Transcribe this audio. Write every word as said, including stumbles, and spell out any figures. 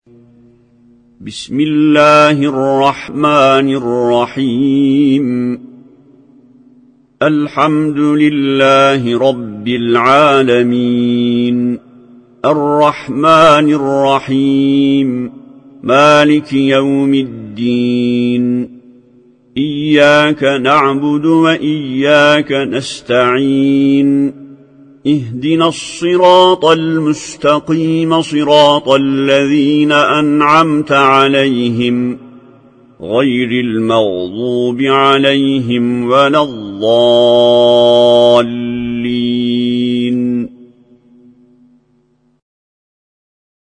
بسم الله الرحمن الرحيم الحمد لله رب العالمين الرحمن الرحيم مالك يوم الدين إياك نعبد وإياك نستعين اهدنا الصراط المستقيم صراط الذين أنعمت عليهم غير المغضوب عليهم ولا الضالين